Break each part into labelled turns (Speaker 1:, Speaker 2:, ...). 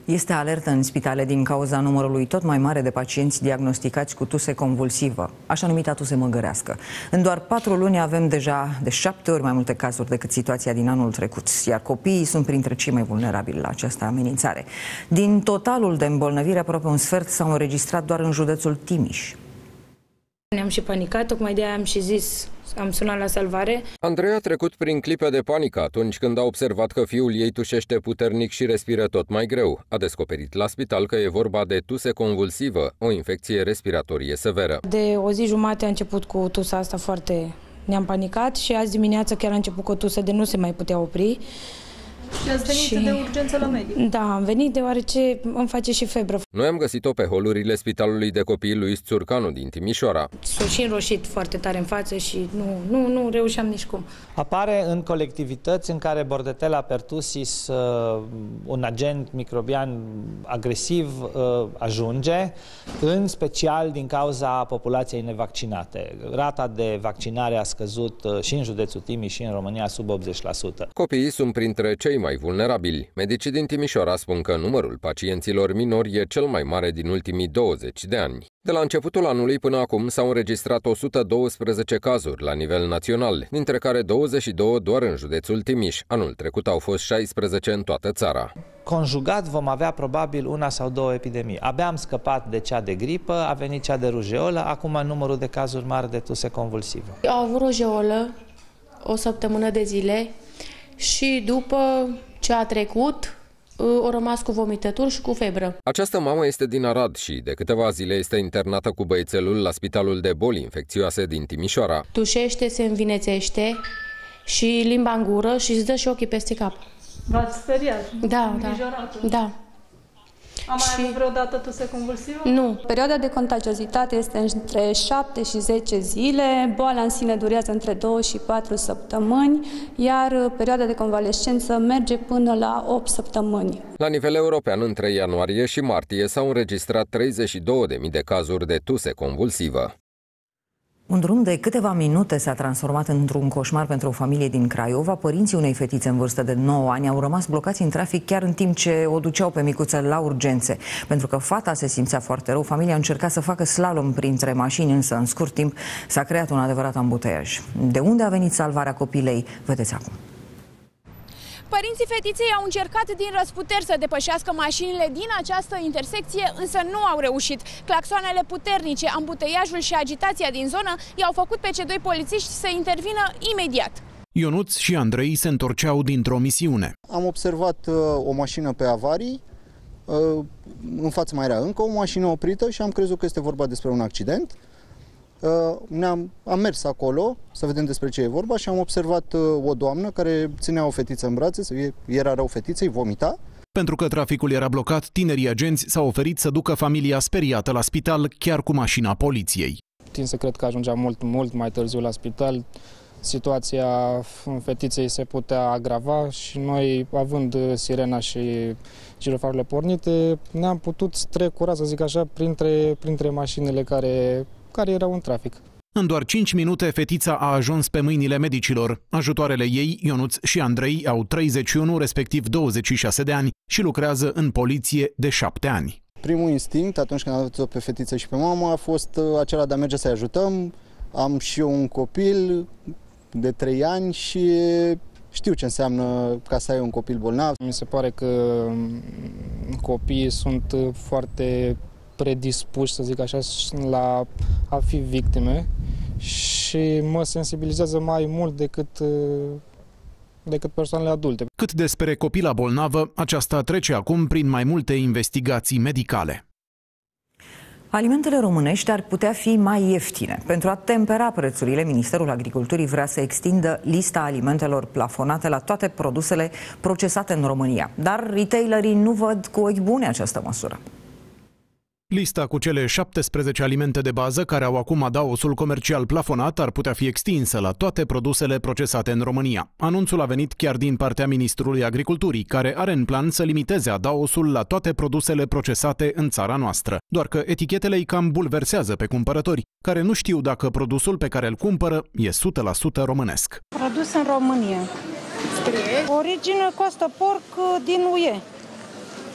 Speaker 1: Este alertă în spitale din cauza numărului tot mai mare de pacienți diagnosticați cu tuse convulsivă, așa numita tuse măgărească. În doar 4 luni avem deja de 7 ori mai multe cazuri decât situația din anul trecut, iar copiii sunt printre cei mai vulnerabili la această amenințare. Din totalul de îmbolnăviri, aproape un sfert s-au înregistrat doar în județul Timiș.
Speaker 2: Ne-am și panicat, tocmai de aia am și zis, am sunat la salvare.
Speaker 3: Andrei a trecut prin clipe de panică atunci când a observat că fiul ei tușește puternic și respiră tot mai greu. A descoperit la spital că e vorba de tuse convulsivă, o infecție respiratorie severă.
Speaker 2: De o zi jumate a început cu tusa asta foarte... Ne-am panicat și azi dimineață chiar a început cu o tusă de nu se mai putea opri.
Speaker 4: Și ați venit de urgență la medic?
Speaker 2: Da, am venit deoarece îmi face și febră.
Speaker 3: Noi am găsit-o pe holurile Spitalului de Copii Luis Țurcanu din Timișoara.
Speaker 2: S-a și înroșit foarte tare în față și nu reușeam nici cum.
Speaker 5: Apare în colectivități în care Bordetella pertussis, un agent microbian agresiv, ajunge, în special din cauza populației nevaccinate. Rata de vaccinare a scăzut și în județul Timiș și în România sub 80%.
Speaker 3: Copiii sunt printre cei mai vulnerabili. Medicii din Timișoara spun că numărul pacienților minori e cel mai mare din ultimii 20 de ani. De la începutul anului până acum s-au înregistrat 112 cazuri la nivel național, dintre care 22 doar în județul Timiș. Anul trecut au fost 16 în toată țara.
Speaker 5: Conjugat vom avea probabil 1 sau 2 epidemii. Abia am scăpat de cea de gripă, a venit cea de rujeolă, acum numărul de cazuri mari de tuse convulsivă.
Speaker 6: Au avut rujeolă o săptămână de zile și după ce a trecut, au rămas cu vomitături și cu febră.
Speaker 3: Această mamă este din Arad și de câteva zile este internată cu băiețelul la Spitalul de Boli Infecțioase din Timișoara.
Speaker 6: Tușește, se învinețește și limba în gură și îți dă și ochii peste cap.
Speaker 4: V-ați speriat?
Speaker 6: Da.
Speaker 4: A mai avut vreodată tuse convulsivă?
Speaker 6: Nu.
Speaker 7: Perioada de contagiozitate este între 7 și 10 zile, boala în sine durează între 2 și 4 săptămâni, iar perioada de convalescență merge până la 8 săptămâni.
Speaker 3: La nivel european, între ianuarie și martie s-au înregistrat 32.000 de cazuri de tuse convulsivă.
Speaker 1: Un drum de câteva minute s-a transformat într-un coșmar pentru o familie din Craiova. Părinții unei fetițe în vârstă de 9 ani au rămas blocați în trafic chiar în timp ce o duceau pe micuță la urgențe. Pentru că fata se simțea foarte rău, familia a încercat să facă slalom printre mașini, însă în scurt timp s-a creat un adevărat ambuteiaj. De unde a venit salvarea copilei? Vedeți acum.
Speaker 8: Părinții fetiței au încercat din răsputeri să depășească mașinile din această intersecție, însă nu au reușit. Claxoanele puternice, ambuteiajul și agitația din zonă i-au făcut pe cei 2 polițiști să intervină imediat.
Speaker 9: Ionuț și Andrei se întorceau dintr-o misiune.
Speaker 10: Am observat o mașină pe avarii, în față mai era încă o mașină oprită și am crezut că este vorba despre un accident. Am mers acolo să vedem despre ce e vorba și am observat o doamnă care ținea o fetiță în brațe, era rău fetiței, vomita.
Speaker 9: Pentru că traficul era blocat, tinerii agenți s-au oferit să ducă familia speriată la spital, chiar cu mașina poliției.
Speaker 11: Tin să cred că ajungea mult mai târziu la spital. Situația fetiței se putea agrava și noi, având sirena și girofarurile pornite, ne-am putut strecura, să zic așa, printre mașinile care erau în trafic.
Speaker 9: În doar 5 minute, fetița a ajuns pe mâinile medicilor. Ajutoarele ei, Ionuț și Andrei, au 31, respectiv 26 de ani și lucrează în poliție de 7 ani.
Speaker 10: Primul instinct, atunci când am văzut-o pe fetiță și pe mamă, a fost acela de a merge să-i ajutăm. Am și eu un copil de 3 ani și știu ce înseamnă ca să ai un copil bolnav.
Speaker 11: Mi se pare că copiii sunt foarte predispuși, să zic așa, la a fi victime și mă sensibilizează mai mult decât persoanele adulte.
Speaker 9: Cât despre copila bolnavă, aceasta trece acum prin mai multe investigații medicale.
Speaker 1: Alimentele românești ar putea fi mai ieftine. Pentru a tempera prețurile, Ministerul Agriculturii vrea să extindă lista alimentelor plafonate la toate produsele procesate în România. Dar retailerii nu văd cu ochi buni această măsură.
Speaker 9: Lista cu cele 17 alimente de bază care au acum adaosul comercial plafonat ar putea fi extinsă la toate produsele procesate în România. Anunțul a venit chiar din partea Ministrului Agriculturii, care are în plan să limiteze adaosul la toate produsele procesate în țara noastră. Doar că etichetele îi cam bulversează pe cumpărători, care nu știu dacă produsul pe care îl cumpără e 100% românesc.
Speaker 12: Produs în România. Origine coastă porc din UE.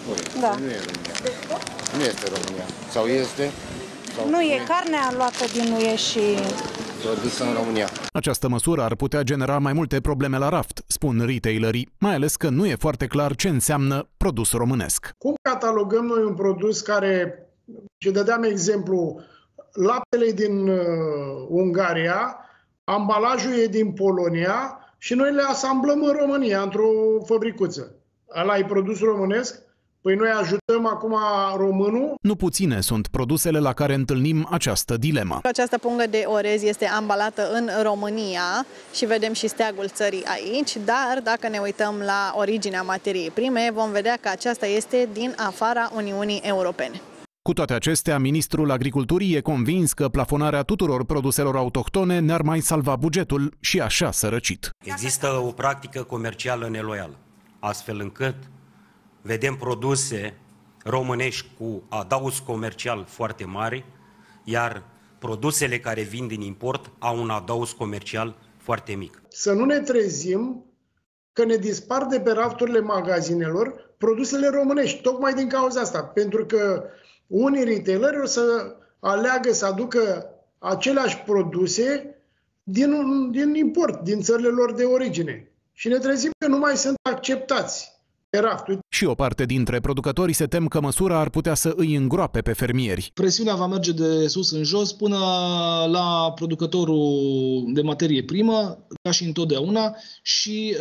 Speaker 12: Da.
Speaker 13: Nu e România. Nu este România. Sau este? Sau
Speaker 12: nu e carnea luată din UE și
Speaker 13: produsă în România.
Speaker 9: Această măsură ar putea genera mai multe probleme la raft, spun retailerii, mai ales că nu e foarte clar ce înseamnă produs românesc.
Speaker 14: Cum catalogăm noi un produs care, și dădeam exemplu, laptele din Ungaria, ambalajul e din Polonia și noi le asamblăm în România, într-o fabricuță. Ăla e produs românesc? Păi noi ajutăm acum românul?
Speaker 9: Nu puține sunt produsele la care întâlnim această dilemă.
Speaker 15: Această pungă de orez este ambalată în România și vedem și steagul țării aici, dar dacă ne uităm la originea materiei prime, vom vedea că aceasta este din afara Uniunii Europene.
Speaker 9: Cu toate acestea, ministrul Agriculturii e convins că plafonarea tuturor produselor autohtone ne-ar mai salva bugetul și așa sărăcit.
Speaker 16: Există o practică comercială neloială, astfel încât vedem produse românești cu adaos comercial foarte mare, iar produsele care vin din import au un adaos comercial foarte mic.
Speaker 14: Să nu ne trezim că ne dispar de pe rafturile magazinelor produsele românești, tocmai din cauza asta, pentru că unii retaileri o să aleagă să aducă aceleași produse din import, din țările lor de origine. Și ne trezim că nu mai sunt acceptați pe rafturi.
Speaker 9: Și o parte dintre producători se tem că măsura ar putea să îi îngroape pe fermieri.
Speaker 17: Presiunea va merge de sus în jos până la producătorul de materie primă, ca și întotdeauna, și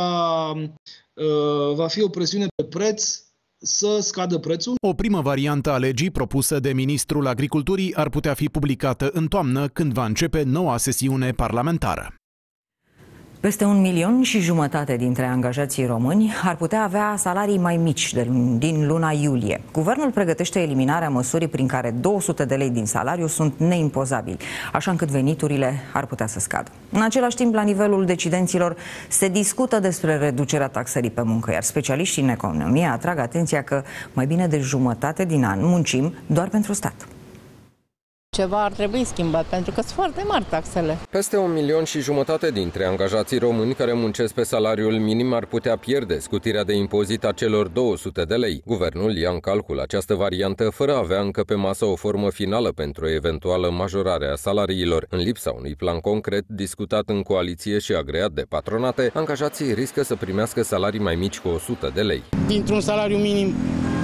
Speaker 17: va fi o presiune pe preț să scadă prețul.
Speaker 9: O primă variantă a legii propusă de ministrul Agriculturii ar putea fi publicată în toamnă, când va începe noua sesiune parlamentară.
Speaker 1: Peste 1,5 milion dintre angajații români ar putea avea salarii mai mici din luna iulie. Guvernul pregătește eliminarea măsurii prin care 200 de lei din salariu sunt neimpozabili, așa încât veniturile ar putea să scadă. În același timp, la nivelul decidenților se discută despre reducerea taxării pe muncă, iar specialiștii în economie atrag atenția că mai bine de jumătate din an muncim doar pentru stat.
Speaker 18: Ceva ar trebui schimbat, pentru că sunt foarte mari taxele.
Speaker 3: Peste 1,5 milion dintre angajații români care muncesc pe salariul minim ar putea pierde scutirea de impozit a celor 200 de lei. Guvernul ia în calcul această variantă fără a avea încă pe masă o formă finală pentru o eventuală majorare a salariilor. În lipsa unui plan concret discutat în coaliție și agreat de patronate, angajații riscă să primească salarii mai mici cu 100 de lei.
Speaker 19: Dintr-un salariu minim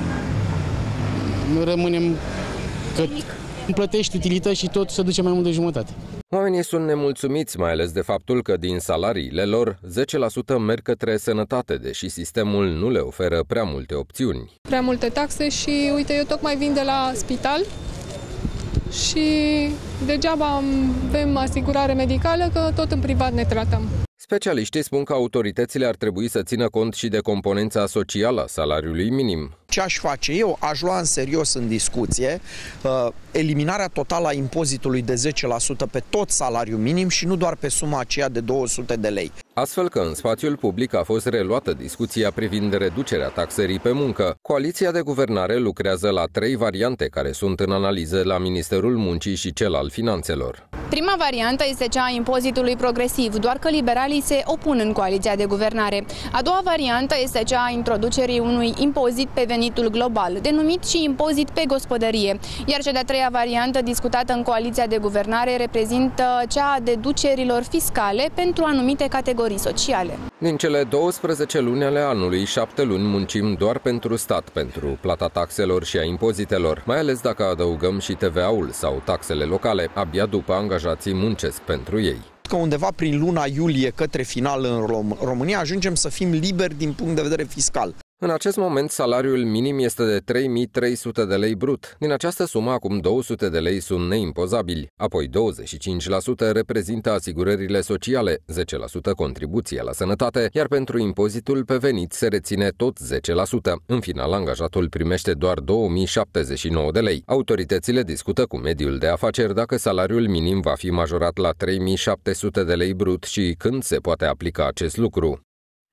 Speaker 19: rămânem că plătești utilități și tot se duce mai mult de jumătate.
Speaker 3: Oamenii sunt nemulțumiți, mai ales de faptul că din salariile lor 10% merg către sănătate, deși sistemul nu le oferă prea multe opțiuni.
Speaker 20: Prea multe taxe și, uite, eu tocmai vin de la spital și degeaba avem asigurare medicală, că tot în privat ne tratăm.
Speaker 3: Specialiștii spun că autoritățile ar trebui să țină cont și de componența socială a salariului minim.
Speaker 21: Ce aș face eu? Aș lua în serios în discuție eliminarea totală a impozitului de 10% pe tot salariul minim și nu doar pe suma aceea de 200 de lei.
Speaker 3: Astfel că în spațiul public a fost reluată discuția privind reducerea taxării pe muncă. Coaliția de guvernare lucrează la 3 variante care sunt în analiză la Ministerul Muncii și cel al Finanțelor.
Speaker 8: Prima variantă este cea a impozitului progresiv, doar că liberalii se opun în coaliția de guvernare. A doua variantă este cea a introducerii unui impozit pe venitul global, denumit și impozit pe gospodărie. Iar cea de-a treia variantă discutată în coaliția de guvernare reprezintă cea a deducerilor fiscale pentru anumite categorii sociale.
Speaker 3: Din cele 12 luni ale anului, 7 luni muncim doar pentru stat, pentru plata taxelor și a impozitelor, mai ales dacă adăugăm și TVA-ul sau taxele locale. Abia după angajații muncesc pentru ei.
Speaker 21: Că undeva prin luna iulie către final în România ajungem să fim liberi din punct de vedere fiscal.
Speaker 3: În acest moment, salariul minim este de 3.300 de lei brut. Din această sumă, acum 200 de lei sunt neimpozabili, apoi 25% reprezintă asigurările sociale, 10% contribuție la sănătate, iar pentru impozitul pe venit se reține tot 10%. În final, angajatul primește doar 2.079 de lei. Autoritățile discută cu mediul de afaceri dacă salariul minim va fi majorat la 3.700 de lei brut și când se poate aplica acest lucru.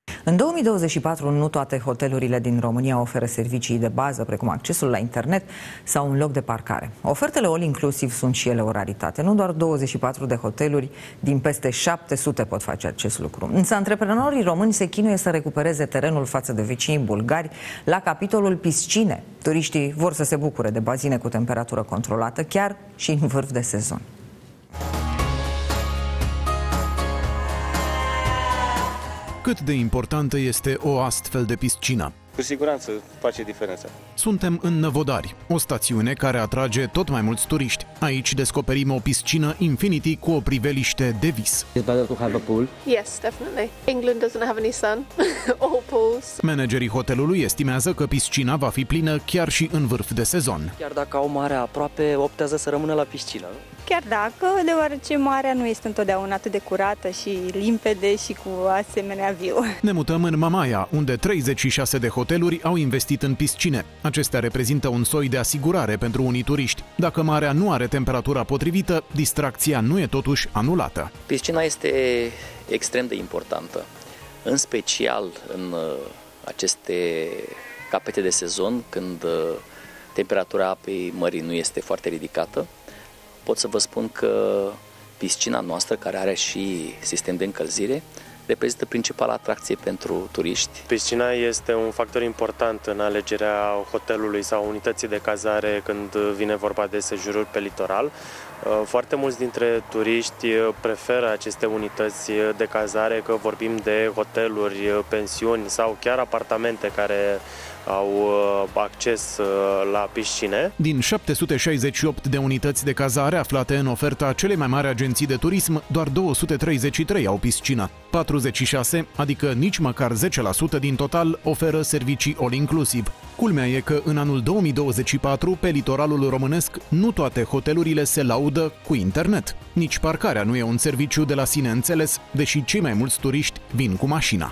Speaker 1: În 2024, nu toate hotelurile din România oferă servicii de bază, precum accesul la internet sau un loc de parcare. Ofertele all-inclusiv sunt și ele o raritate. Nu doar 24 de hoteluri din peste 700 pot face acest lucru. Însă antreprenorii români se chinuie să recupereze terenul față de vecinii bulgari la capitolul piscine. Turiștii vor să se bucure de bazine cu temperatură controlată, chiar și în vârf de sezon.
Speaker 9: Cât de importantă este o astfel de piscină?
Speaker 2: Cu siguranță face diferența.
Speaker 9: Suntem în Năvodari, o stațiune care atrage tot mai mulți turiști. Aici descoperim o piscină Infinity cu o priveliște de vis.
Speaker 22: It's better to have a pool.
Speaker 23: Yes, definitely. England doesn't have any sun. All pools.
Speaker 9: Managerii hotelului estimează că piscina va fi plină chiar și în vârf de sezon.
Speaker 22: Chiar dacă au marea aproape, optează să rămână la piscină.
Speaker 24: Chiar dacă, deoarece marea nu este întotdeauna atât de curată și limpede și cu asemenea viu.
Speaker 9: Ne mutăm în Mamaia, unde 36 de hoteluri au investit în piscine. Acestea reprezintă un soi de asigurare pentru unii turiști. Dacă marea nu are temperatura potrivită, distracția nu e totuși anulată.
Speaker 22: Piscina este extrem de importantă, în special în aceste capete de sezon, când temperatura apei mării nu este foarte ridicată. Pot să vă spun că piscina noastră, care are și sistem de încălzire, reprezintă principala atracție pentru turiști.
Speaker 2: Piscina este un factor important în alegerea hotelului sau unității de cazare când vine vorba de sejururi pe litoral. Foarte mulți dintre turiști preferă aceste unități de cazare, că vorbim de hoteluri, pensiuni sau chiar apartamente care au acces la piscine.
Speaker 9: Din 768 de unități de cazare aflate în oferta celei mai mari agenții de turism, doar 233 au piscină. 46, adică nici măcar 10% din total, oferă servicii all-inclusiv. Culmea e că în anul 2024, pe litoralul românesc, nu toate hotelurile se laudă cu internet. Nici parcarea nu e un serviciu de la sine înțeles, deși cei mai mulți turiști vin cu mașina.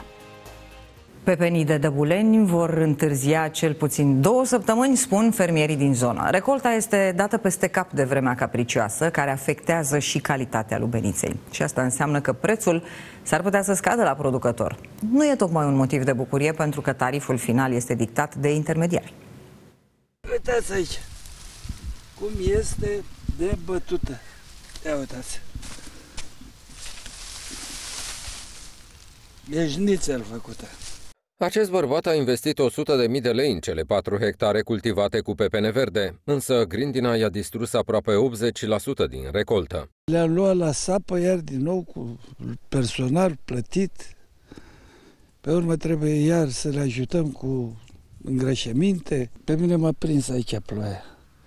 Speaker 1: Pepenii de dăbuleni vor întârzia cel puțin 2 săptămâni, spun fermierii din zonă. Recolta este dată peste cap de vremea capricioasă, care afectează și calitatea lubeniței. Și asta înseamnă că prețul s-ar putea să scadă la producător. Nu e tocmai un motiv de bucurie, pentru că tariful final este dictat de intermediari.
Speaker 25: Uitați aici cum este de bătută. Ia uitați. E șnițel făcută.
Speaker 3: Acest bărbat a investit 100.000 de lei în cele 4 hectare cultivate cu pepene verde, însă grindina i-a distrus aproape 80% din recoltă.
Speaker 25: Le-am luat la sapă, iar din nou cu personal plătit. Pe urmă trebuie iar să le ajutăm cu îngrășăminte. Pe mine m-a prins aici ploaia.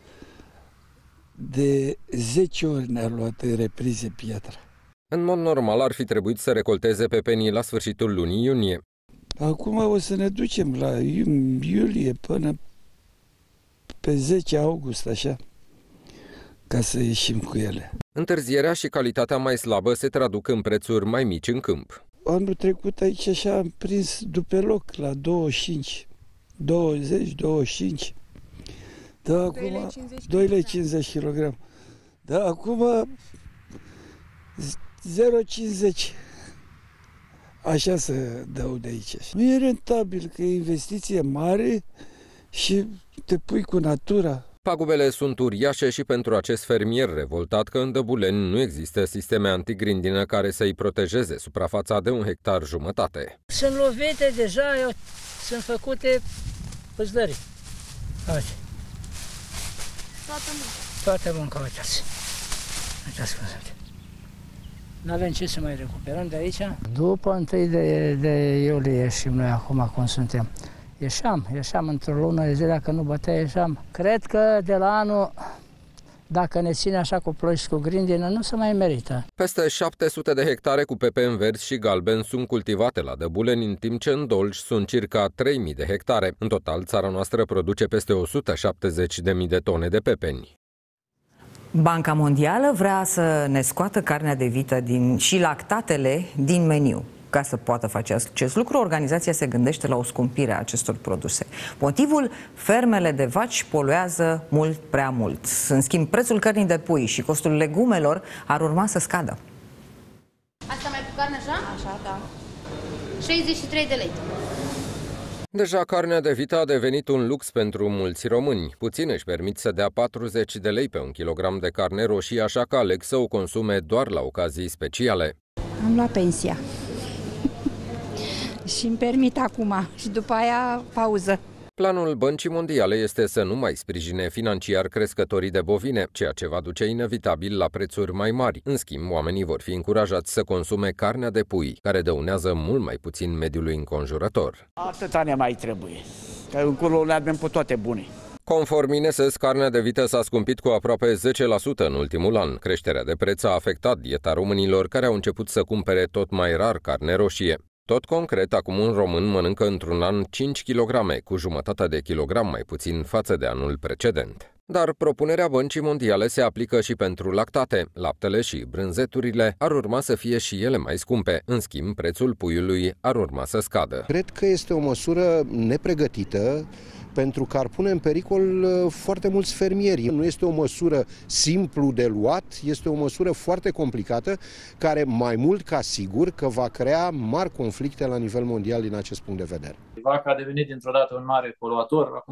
Speaker 25: De 10 ori ne-a luat în reprize piatra.
Speaker 3: În mod normal ar fi trebuit să recolteze pepenii la sfârșitul lunii iunie.
Speaker 25: Acum o să ne ducem la iulie până pe 10 august, așa, ca să ieșim cu ele.
Speaker 3: Întârzierea și calitatea mai slabă se traduc în prețuri mai mici în câmp.
Speaker 25: Anul trecut aici așa am prins după loc la 25, 20, 25. Da, acum 2,50 kg. Da, acum 0,50. Așa se dau de aici. Nu e rentabil, că e investiție mare și te pui cu natura.
Speaker 3: Pagubele sunt uriașe și pentru acest fermier revoltat că în Dăbuleni nu există sisteme antigrindină care să-i protejeze suprafața de 1,5 hectare.
Speaker 26: Sunt lovite deja, sunt făcute păzdări. Uite. Toată munca, uitați. Uitați cum sunt. N-avem ce să mai recuperăm de aici. După 1 de iulie ieșim noi acum cum suntem. Ieșeam într-o lună de zile, dacă nu bătea, ieșeam. Cred că de la anul, dacă ne ține așa cu ploi și cu grindină, nu se mai merită.
Speaker 3: Peste 700 de hectare cu pepeni verzi și galbeni sunt cultivate la Dăbuleni, în timp ce în Dolj sunt circa 3000 de hectare. În total, țara noastră produce peste 170.000 de tone de pepeni.
Speaker 1: Banca Mondială vrea să ne scoată carnea de vită și lactatele din meniu. Ca să poată face acest lucru, organizația se gândește la o scumpire a acestor produse. Motivul? Fermele de vaci poluează mult prea mult. În schimb, prețul cărnii de pui și costul legumelor ar urma să scadă.
Speaker 8: Asta mai cu carne așa?
Speaker 24: Așa, da.
Speaker 4: 63 de lei.
Speaker 3: Deja carnea de vită a devenit un lux pentru mulți români. Puțini își permit să dea 40 de lei pe un kilogram de carne roșie, așa că aleg să o consume doar la ocazii speciale.
Speaker 24: Am luat pensia și îmi permit acum și după aia pauză.
Speaker 3: Planul Băncii Mondiale este să nu mai sprijine financiar crescătorii de bovine, ceea ce va duce inevitabil la prețuri mai mari. În schimb, oamenii vor fi încurajați să consume carnea de pui, care dăunează mult mai puțin mediului înconjurător.
Speaker 5: Atâta ne mai trebuie, că încolo le avem pe toate bune.
Speaker 3: Conform INSS, carnea de vită s-a scumpit cu aproape 10% în ultimul an. Creșterea de preț a afectat dieta românilor, care au început să cumpere tot mai rar carne roșie. Tot concret, acum un român mănâncă într-un an 5 kg, cu jumătate de kilogram mai puțin față de anul precedent. Dar propunerea Băncii Mondiale se aplică și pentru lactate. Laptele și brânzeturile ar urma să fie și ele mai scumpe. În schimb, prețul puiului ar urma să scadă.
Speaker 6: Cred că este o măsură nepregătită, pentru că ar pune în pericol foarte mulți fermieri. Nu este o măsură simplu de luat, este o măsură foarte complicată, care mai mult ca sigur că va crea mari conflicte la nivel mondial din acest punct de vedere.
Speaker 7: Vaca a devenit dintr-o dată un mare poluator. Acum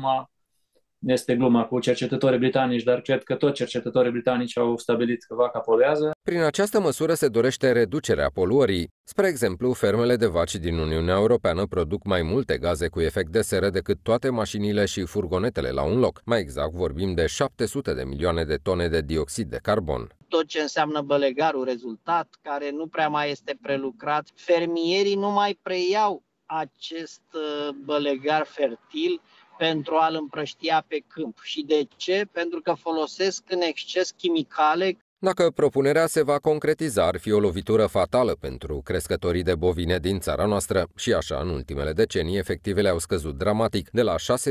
Speaker 7: este gluma cu cercetătorii britanici, dar cred că toți cercetătorii britanici au stabilit că vaca poluează.
Speaker 3: Prin această măsură se dorește reducerea poluării. Spre exemplu, fermele de vaci din Uniunea Europeană produc mai multe gaze cu efect de seră decât toate mașinile și furgonetele la un loc. Mai exact, vorbim de 700 de milioane de tone de dioxid de carbon.
Speaker 10: Tot ce înseamnă bălegarul rezultat, care nu prea mai este prelucrat, fermierii nu mai preiau acest bălegar fertil pentru a-l împrăștia pe câmp. Și de ce? Pentru că folosesc în exces chimicale.
Speaker 3: Dacă propunerea se va concretiza, ar fi o lovitură fatală pentru crescătorii de bovine din țara noastră. Și așa, în ultimele decenii, efectivele au scăzut dramatic, de la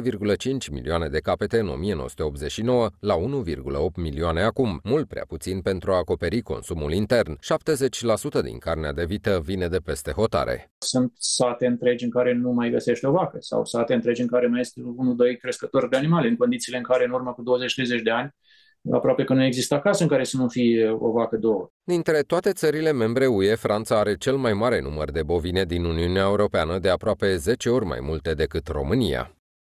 Speaker 3: 6,5 milioane de capete în 1989 la 1,8 milioane acum, mult prea puțin pentru a acoperi consumul intern. 70% din carnea de vită vine de peste hotare.
Speaker 7: Sunt sate întregi în care nu mai găsești o vacă sau sate întregi în care mai este 1-2 crescători de animale, în condițiile în care în urmă cu 20-30 de ani aproape că nu există casă în care să nu fie o vacă, două.
Speaker 3: Dintre toate țările membre UE, Franța are cel mai mare număr de bovine din Uniunea Europeană, de aproape 10 ori mai multe decât România.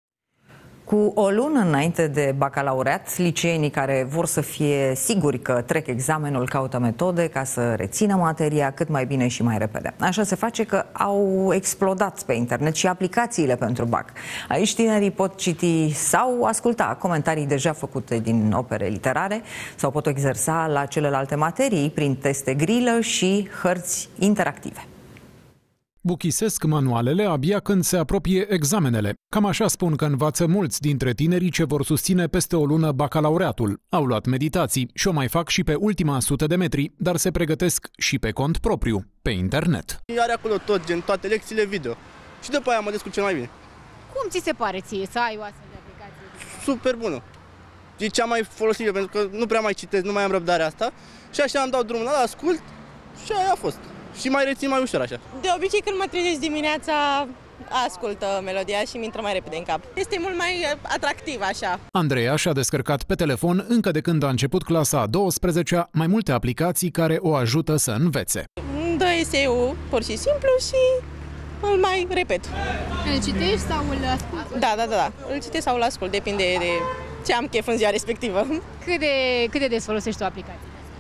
Speaker 1: Cu o lună înainte de bacalaureat, liceenii care vor să fie siguri că trec examenul caută metode ca să rețină materia cât mai bine și mai repede. Așa se face că au explodat pe internet și aplicațiile pentru bac. Aici tinerii pot citi sau asculta comentarii deja făcute din opere literare sau pot exersa la celelalte materii prin teste grilă și hărți interactive.
Speaker 9: Buchisesc manualele abia când se apropie examenele. Cam așa spun că învață mulți dintre tinerii ce vor susține peste o lună bacalaureatul. Au luat meditații și o mai fac și pe ultima 100 de metri, dar se pregătesc și pe cont propriu, pe internet.
Speaker 11: Are acolo tot, gen toate lecțiile video. Și după aia mă descurc cel mai bine.
Speaker 4: Cum ți se pare ție să ai o astfel de aplicație?
Speaker 11: Super bună. E cea mai folosită, pentru că nu prea mai citesc, nu mai am răbdarea asta. Și așa am dat drumul la ascult și aia a fost. Și mai rețin mai ușor așa.
Speaker 27: De obicei când mă trezesc dimineața ascult melodia și mi intră mai repede în cap. Este mult mai atractiv așa.
Speaker 9: Andreea și-a descărcat pe telefon încă de când a început clasa a 12-a mai multe aplicații care o ajută să învețe.
Speaker 27: Dă eseu pur și simplu și îl mai repet.
Speaker 4: Îl citești sau îl asculti?
Speaker 27: Da. Îl citesc sau îl ascult, depinde de ce am chef în ziua respectivă.
Speaker 4: Cât de des folosești o aplicație?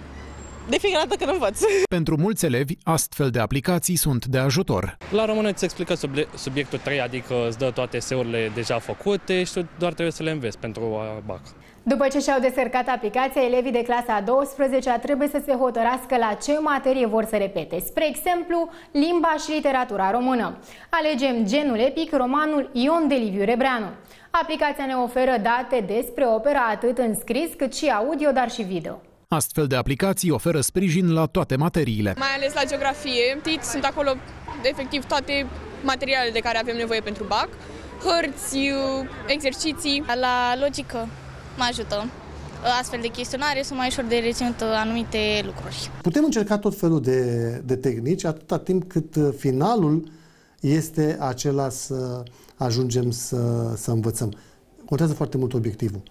Speaker 27: De fiecare dată când învăț.
Speaker 9: Pentru mulți elevi, astfel de aplicații sunt de ajutor.
Speaker 28: La română îți explică subiectul 3, adică îți dă toate eseurile deja făcute și tu doar trebuie să le înveți pentru BAC.
Speaker 29: După ce și-au descărcat aplicația, elevii de clasa a 12-a trebuie să se hotărască la ce materie vor să repete. Spre exemplu, limba și literatura română. Alegem genul epic, romanul Ion de Liviu Rebreanu. Aplicația ne oferă date despre opera atât în scris cât și audio, dar și video.
Speaker 9: Astfel de aplicații oferă sprijin la toate materiile.
Speaker 8: Mai ales la geografie, sunt acolo efectiv toate materialele de care avem nevoie pentru BAC, hărți, exerciții.
Speaker 4: La logică mă ajută. Astfel de chestionare sunt mai ușor de reținut anumite lucruri.
Speaker 30: Putem încerca tot felul de tehnici atâta timp cât finalul este acela să ajungem să învățăm. Contează foarte mult obiectivul.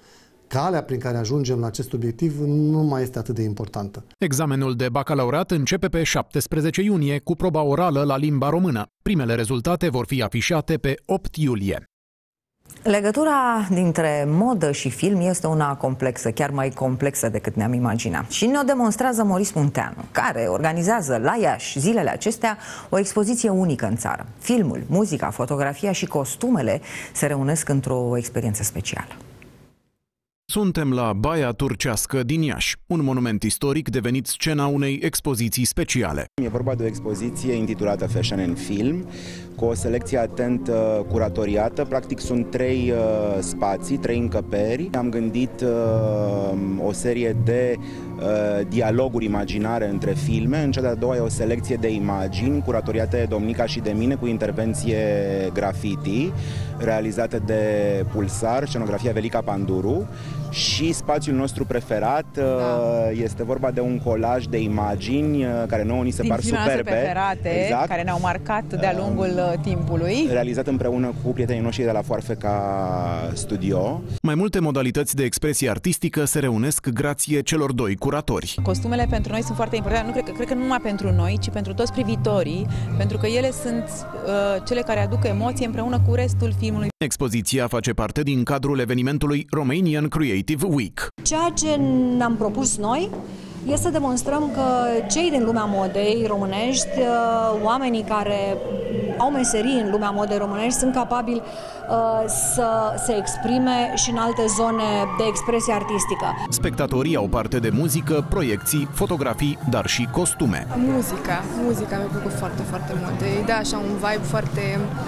Speaker 30: calea prin care ajungem la acest obiectiv nu mai este atât de importantă.
Speaker 9: Examenul de bacalaureat începe pe 17 iunie cu proba orală la limba română. Primele rezultate vor fi afișate pe 8 iulie.
Speaker 1: Legătura dintre modă și film este una complexă, chiar mai complexă decât ne-am imaginat. Și ne-o demonstrează Maurice Munteanu, care organizează la Iași zilele acestea o expoziție unică în țară. Filmul, muzica, fotografia și costumele se reunesc într-o experiență specială.
Speaker 9: Suntem la Baia Turcească din Iași, un monument istoric devenit scena unei expoziții speciale.
Speaker 12: E vorba de o expoziție intitulată Fashion and Film, cu o selecție atent curatoriată. Practic sunt 3 spații, 3 încăperi. Am gândit o serie de dialoguri imaginare între filme. În cea de-a doua e o selecție de imagini curatoriate de Domnica și de mine, cu intervenție graffiti, realizate de Pulsar, scenografia Velica Panduru. Și spațiul nostru preferat este vorba de un colaj de imagini care nouă ni se par superbe,
Speaker 13: exact, care ne-au marcat de-a lungul timpului.
Speaker 12: Realizat împreună cu prietenii noștri de la Foarfeca Studio.
Speaker 9: Mai multe modalități de expresie artistică se reunesc grație celor 2 curatori.
Speaker 13: Costumele pentru noi sunt foarte importante, cred că nu numai pentru noi, ci pentru toți privitorii, pentru că ele sunt cele care aduc emoție împreună cu restul filmului.
Speaker 9: Expoziția face parte din cadrul evenimentului Romanian Creative Week.
Speaker 14: Ceea ce ne-am propus noi este să demonstrăm că cei din lumea modei românești, oamenii care au meserii în lumea modei românești, sunt capabili să se exprime și în alte zone de expresie artistică.
Speaker 9: Spectatorii au parte de muzică, proiecții, fotografii, dar și costume.
Speaker 15: Muzica mi-a plăcut foarte, foarte mult. Îi dă așa un vibe foarte...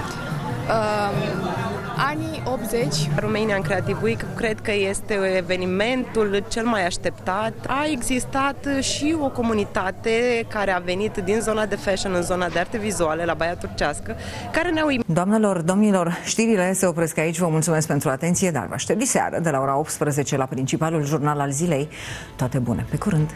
Speaker 15: anii 80.
Speaker 27: Romanian Creative Week cred că este evenimentul cel mai așteptat. A existat și o comunitate care a venit din zona de fashion în zona de arte vizuale la Baia Turcească, care ne-au...
Speaker 1: Doamnelor, domnilor, știrile se opresc aici. Vă mulțumesc pentru atenție, dar vă aștept diseară de la ora 18 la principalul jurnal al zilei. Toate bune! Pe curând!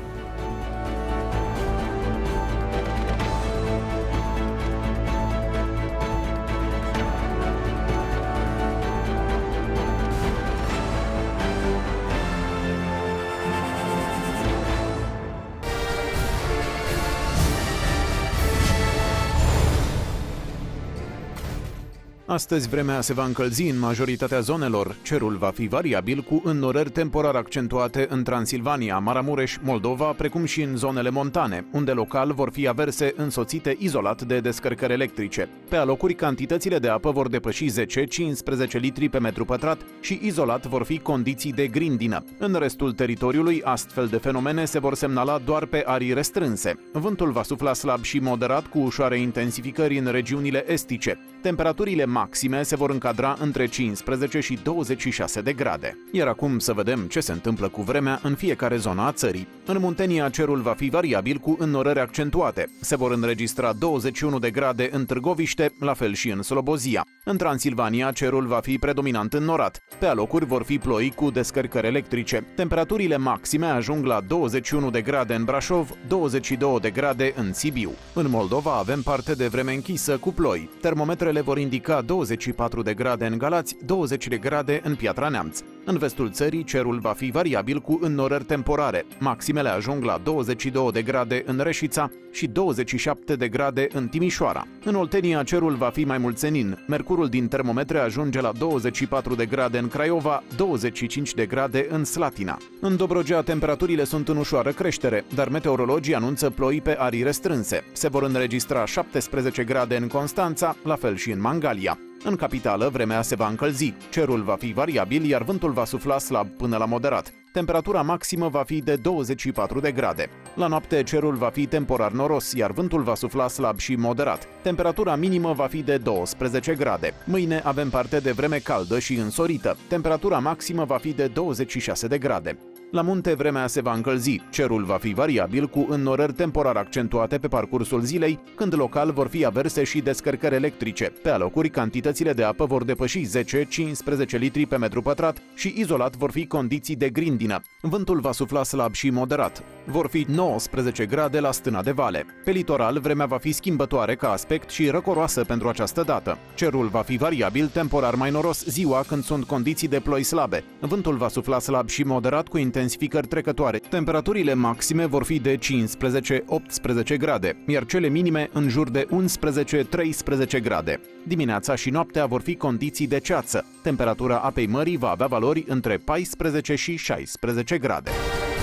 Speaker 9: Astăzi vremea se va încălzi în majoritatea zonelor. Cerul va fi variabil cu înnorări temporar accentuate în Transilvania, Maramureș, Moldova, precum și în zonele montane, unde local vor fi averse însoțite izolat de descărcări electrice. Pe alocuri, cantitățile de apă vor depăși 10-15 litri pe metru pătrat și izolat vor fi condiții de grindină. În restul teritoriului, astfel de fenomene se vor semnala doar pe arii restrânse. Vântul va sufla slab și moderat, cu ușoare intensificări în regiunile estice. Temperaturile maxime se vor încadra între 15 și 26 de grade. Iar acum să vedem ce se întâmplă cu vremea în fiecare zonă a țării. În Muntenia cerul va fi variabil cu înnorări accentuate. Se vor înregistra 21 de grade în Târgoviște, la fel și în Slobozia. În Transilvania cerul va fi predominant înnorat. Pe alocuri vor fi ploi cu descărcări electrice. Temperaturile maxime ajung la 21 de grade în Brașov, 22 de grade în Sibiu. În Moldova avem parte de vreme închisă cu ploi. Termometrele vor indica 24 de grade în Galați, 20 de grade în Piatra Neamț. În vestul țării, cerul va fi variabil cu înnorări temporare. Maximele ajung la 22 de grade în Reșița și 27 de grade în Timișoara. În Oltenia, cerul va fi mai mult senin. Mercurul din termometre ajunge la 24 de grade în Craiova, 25 de grade în Slatina. În Dobrogea, temperaturile sunt în ușoară creștere, dar meteorologii anunță ploi pe arii restrânse. Se vor înregistra 17 grade în Constanța, la fel și în Mangalia. În capitală, vremea se va încălzi. Cerul va fi variabil, iar vântul va sufla slab până la moderat. Temperatura maximă va fi de 24 de grade. La noapte, cerul va fi temporar noros, iar vântul va sufla slab și moderat. Temperatura minimă va fi de 12 grade. Mâine avem parte de vreme caldă și însorită. Temperatura maximă va fi de 26 de grade. La munte vremea se va încălzi, cerul va fi variabil cu înnorări temporar accentuate pe parcursul zilei, când local vor fi averse și descărcări electrice. Pe alocuri, cantitățile de apă vor depăși 10-15 litri pe metru pătrat și izolat vor fi condiții de grindină. Vântul va sufla slab și moderat. Vor fi 19 grade la Stâna de Vale. Pe litoral, vremea va fi schimbătoare ca aspect și răcoroasă pentru această dată. Cerul va fi variabil, temporar mai noros ziua când sunt condiții de ploi slabe. Vântul va sufla slab și moderat cu intensificări trecătoare. Temperaturile maxime vor fi de 15-18 grade, iar cele minime în jur de 11-13 grade. Dimineața și noaptea vor fi condiții de ceață. Temperatura apei mării va avea valori între 14 și 16 grade.